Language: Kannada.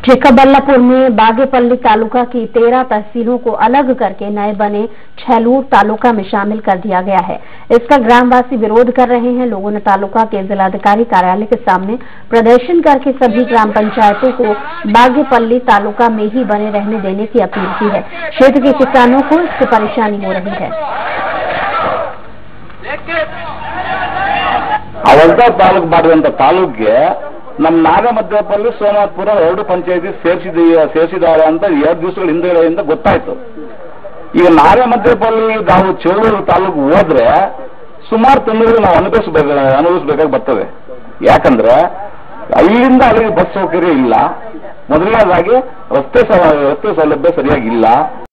चिकबल्लापुर में बागेपल्ली तालुका की 13 तहसीलों को अलग करके नए बने छेलूर तालुका में शामिल कर दिया गया है। इसका ग्रामवासी विरोध कर रहे हैं। लोगों ने तालुका के जिलाधिकारी कार्यालय के सामने प्रदर्शन करके सभी ग्राम पंचायतों को बागेपल्ली तालुका में ही बने रहने देने की अपील की है। क्षेत्र के किसानों को इससे परेशानी हो रही है। ನಮ್ಮ ನಾಗಮಧ್ಯಪಲ್ಲಿ ಸೋಮವಾರಪುರ 2 ಪಂಚಾಯಿತಿ ಸೇರಿಸಿದ್ದಾರೆ ಅಂತ 2 ದಿವಸಗಳ ಹಿಂದೆಯಿಂದ ಗೊತ್ತಾಯ್ತು. ಈಗ ನಾಗಮಧ್ಯಪಲ್ಲಿ ನಾವು ಚೇಳೂರು ತಾಲೂಕು ಹೋದ್ರೆ ಸುಮಾರು ತೊಂದರೆಗಳು ನಾವು ಅನುಭವಿಸಬೇಕಾಗಿ ಬರ್ತದೆ. ಯಾಕಂದ್ರೆ ಅಲ್ಲಿಂದ ಅಲ್ಲಿಗೆ ಬಸ್ ಸೌಕರ್ಯ ಇಲ್ಲ. ಮೊದಲನೇದಾಗಿ ರಸ್ತೆ ಸೌಲಭ್ಯ ಸರಿಯಾಗಿಲ್ಲ.